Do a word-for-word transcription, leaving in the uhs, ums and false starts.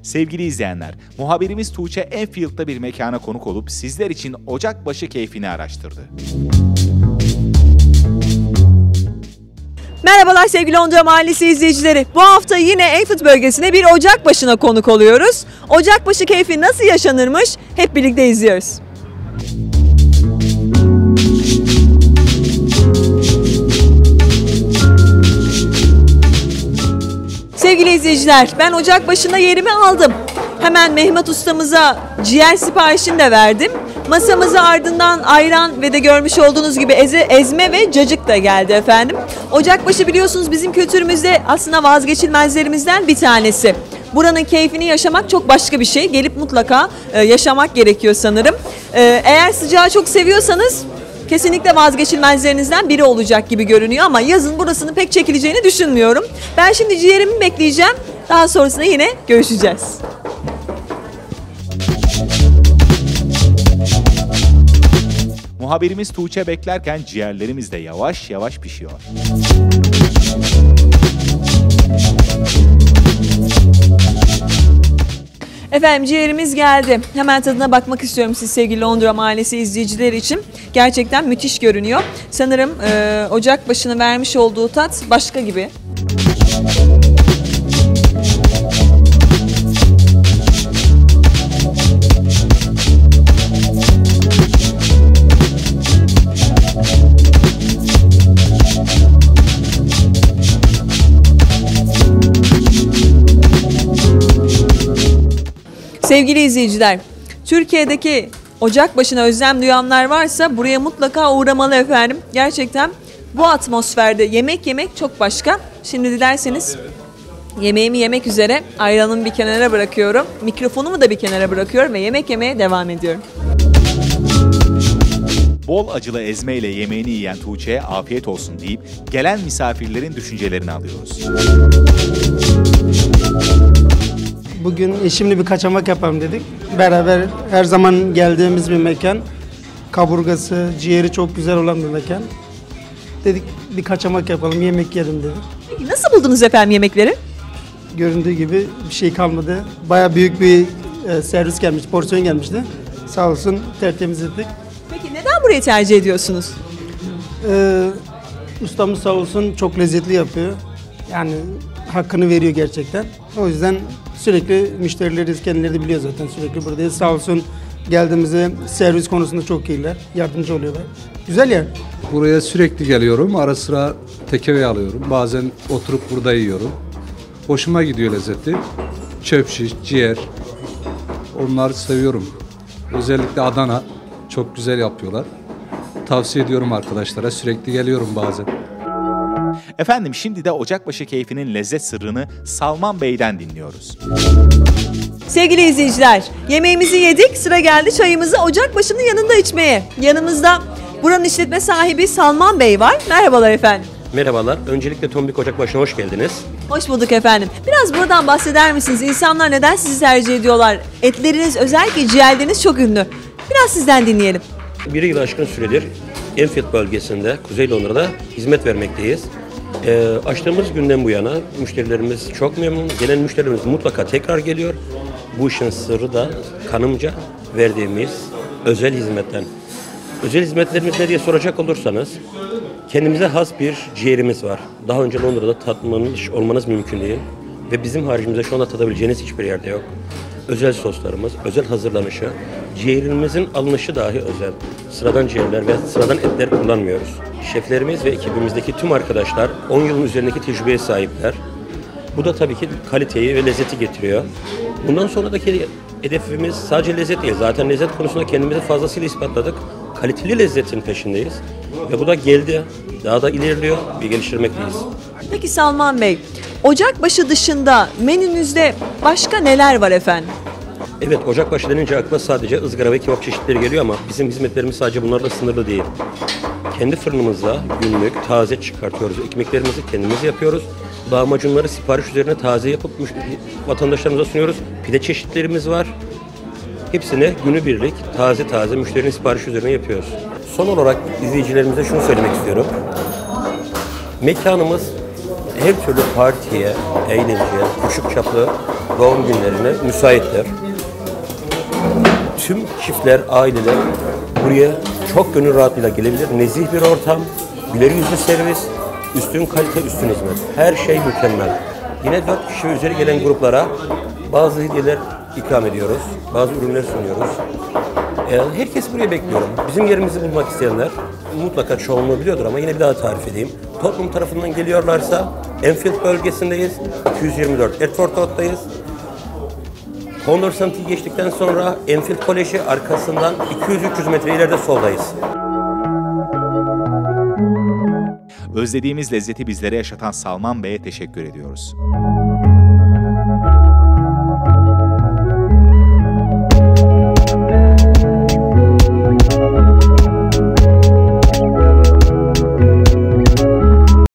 Sevgili izleyenler, muhabirimiz Tuğçe Enfield'da bir mekana konuk olup sizler için Ocakbaşı keyfini araştırdı. Merhabalar sevgili Londra Mahallesi izleyicileri. Bu hafta yine Enfield bölgesine bir Ocakbaşı'na konuk oluyoruz. Ocakbaşı keyfi nasıl yaşanırmış hep birlikte izliyoruz. Sevgili izleyiciler, ben Ocakbaşı'nda yerimi aldım. Hemen Mehmet ustamıza ciğer siparişini de verdim. Masamıza ardından ayran ve de görmüş olduğunuz gibi eze, ezme ve cacık da geldi efendim. Ocakbaşı biliyorsunuz bizim kültürümüzde aslında vazgeçilmezlerimizden bir tanesi. Buranın keyfini yaşamak çok başka bir şey. Gelip mutlaka e, yaşamak gerekiyor sanırım. E, eğer sıcağı çok seviyorsanız kesinlikle vazgeçilmezlerinizden biri olacak gibi görünüyor ama yazın burasının pek çekileceğini düşünmüyorum. Ben şimdi ciğerimi bekleyeceğim. Daha sonrasında yine görüşeceğiz. Muhabirimiz Tuğçe beklerken ciğerlerimiz de yavaş yavaş pişiyor. Efendim ciğerimiz geldi. Hemen tadına bakmak istiyorum siz sevgili Londra Mahallesi izleyicileri için. Gerçekten müthiş görünüyor. Sanırım e, Ocakbaşı'nın vermiş olduğu tat başka gibi. Sevgili izleyiciler, Türkiye'deki Ocakbaşı'na özlem duyanlar varsa buraya mutlaka uğramalı efendim. Gerçekten bu atmosferde yemek yemek çok başka. Şimdi dilerseniz yemeğimi yemek üzere ayranımı bir kenara bırakıyorum. Mikrofonumu da bir kenara bırakıyorum ve yemek yemeye devam ediyorum. Bol acılı ezme ile yemeğini yiyen Tuğçe'ye afiyet olsun deyip gelen misafirlerin düşüncelerini alıyoruz. Bugün eşimle bir kaçamak yapalım dedik. Beraber her zaman geldiğimiz bir mekan. Kaburgası, ciğeri çok güzel olan bir mekan. Dedik bir kaçamak yapalım, yemek yiyelim dedik. Peki nasıl buldunuz efendim yemekleri? Göründüğü gibi bir şey kalmadı. Bayağı büyük bir e, servis gelmiş, porsiyon gelmişti. Sağ olsun tertemiz ettik. Peki neden burayı tercih ediyorsunuz? Ee, ustamız sağ olsun çok lezzetli yapıyor. Yani hakkını veriyor gerçekten. O yüzden sürekli müşterileri kendileri de biliyor zaten, sürekli buradayız. Sağ olsun geldiğimizde servis konusunda çok iyiler, yardımcı oluyorlar. Güzel yer. Buraya sürekli geliyorum, ara sıra tekeve alıyorum. Bazen oturup burada yiyorum. Hoşuma gidiyor lezzeti. Çöp şiş, ciğer, onları seviyorum. Özellikle Adana çok güzel yapıyorlar. Tavsiye ediyorum arkadaşlara, sürekli geliyorum bazen. Efendim şimdi de Ocakbaşı keyfinin lezzet sırrını Salman Bey'den dinliyoruz. Sevgili izleyiciler, yemeğimizi yedik, sıra geldi çayımızı Ocakbaşı'nın yanında içmeye. Yanımızda buranın işletme sahibi Salman Bey var. Merhabalar efendim. Merhabalar. Öncelikle Tombik Ocakbaşı'na hoş geldiniz. Hoş bulduk efendim. Biraz buradan bahseder misiniz? İnsanlar neden sizi tercih ediyorlar? Etleriniz, özellikle ciğerleriniz çok ünlü. Biraz sizden dinleyelim. Bir yıl aşkın süredir Enfield bölgesinde, Kuzey Londra'da hizmet vermekteyiz. E, açtığımız günden bu yana müşterilerimiz çok memnun. Gelen müşterilerimiz mutlaka tekrar geliyor. Bu işin sırrı da kanımca verdiğimiz özel hizmetten. Özel hizmetlerimiz ne diye soracak olursanız, kendimize has bir ciğerimiz var. Daha önce Londra'da tatmamış olmanız mümkün değil. Ve bizim haricimizde şu anda tadabileceğiniz hiçbir yerde yok. Özel soslarımız, özel hazırlanışı, ciğerimizin alınışı dahi özel. Sıradan ciğerler ve sıradan etler kullanmıyoruz. Şeflerimiz ve ekibimizdeki tüm arkadaşlar on yılın üzerindeki tecrübeye sahipler. Bu da tabii ki kaliteyi ve lezzeti getiriyor. Bundan sonraki hedefimiz sadece lezzet değil. Zaten lezzet konusunda kendimizi fazlasıyla ispatladık. Kaliteli lezzetin peşindeyiz. Ve bu da geldi. Daha da ilerliyor ve geliştirmekteyiz. Peki Salman Bey, Ocakbaşı dışında menünüzde başka neler var efendim? Evet, Ocakbaşı denince akla sadece ızgara ve kebap çeşitleri geliyor ama bizim hizmetlerimiz sadece bunlarla sınırlı değil. Kendi fırınımızda günlük taze çıkartıyoruz. Ekmeklerimizi kendimiz yapıyoruz. Lahmacunları sipariş üzerine taze yapıp vatandaşlarımıza sunuyoruz. Pide çeşitlerimiz var. Hepsini günübirlik taze taze müşterinin siparişi üzerine yapıyoruz. Son olarak izleyicilerimize şunu söylemek istiyorum. Mekanımız her türlü partiye, eğlenceye, küçük çaplı doğum günlerine müsaittir. Tüm çiftler, aileler buraya çok gönül rahatlığıyla gelebilir. Nezih bir ortam, güler yüzlü servis, üstün kalite, üstün hizmet. Her şey mükemmel. Yine dört kişi ve üzeri gelen gruplara bazı hediyeler ikram ediyoruz. Bazı ürünler sunuyoruz. Ee, herkes buraya bekliyorum. Bizim yerimizi bulmak isteyenler mutlaka çoğunluğu biliyordur ama yine bir daha tarif edeyim. Tottenham tarafından geliyorlarsa Enfield bölgesindeyiz. iki yüz yirmi dört Edward Road'dayız. Henderson T geçtikten sonra Enfield Koleji, arkasından iki yüz üç yüz metre ileride soldayız. Özlediğimiz lezzeti bizlere yaşatan Salman Bey'e teşekkür ediyoruz.